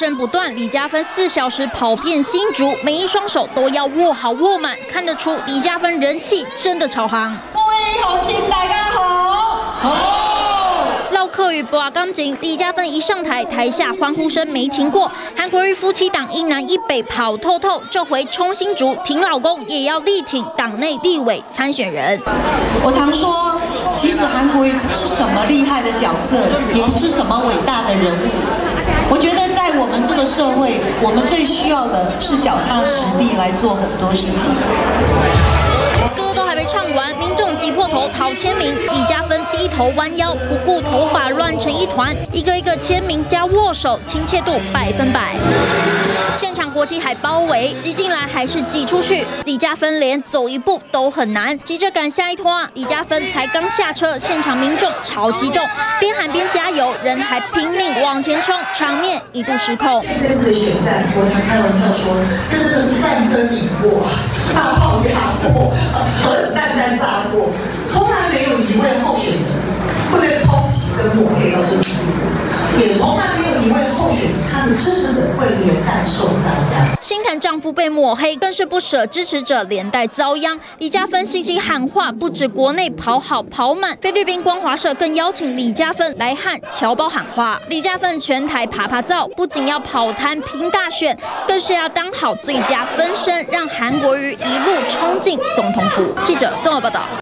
声不断，李嘉芬4小时跑遍新竹，每一双手都要握好握满，看得出李嘉芬人气真的超夯。 各位好亲，大家好。 唠嗑与拔钢琴，李嘉芬一上台，台下欢呼声没停过。韩国瑜夫妻档一南一北跑透透，这回冲新竹挺老公，也要力挺党内立委参选人。 我常说，其实韩国瑜不是什么厉害的角色，也不是什么伟大的人物。我觉得在我们这个社会，我们最需要的是脚踏实地来做很多事情。 歌都还没唱完，民众挤破头讨签名，李嘉芬低头弯腰，不顾头发乱成一团，一个一个签名加握手，亲切度100%。现场国旗还包围，挤进来还是挤出去，李嘉芬连走一步都很难，急着赶下一拖。李嘉芬才刚下车，现场民众超激动，边喊边加油，人还拼命往前冲，场面一度失控。 这次的选战，我常开玩笑说，这真的是战争赢过，大炮压过，核子弹炸过，从来没有一位候选人会被抨击跟抹黑到这个地步，也从来没有一位候选人他的支持者会连带受灾殃。 心疼丈夫被抹黑，更是不舍支持者连带遭殃。李嘉芬信息喊话，不止国内跑好跑满，菲律宾光华社更邀请李嘉芬来和侨胞喊话。李嘉芬全台爬爬照，不仅要跑摊拼大选，更是要当好最佳分身，让韩国瑜一路冲进总统府。记者综合报道。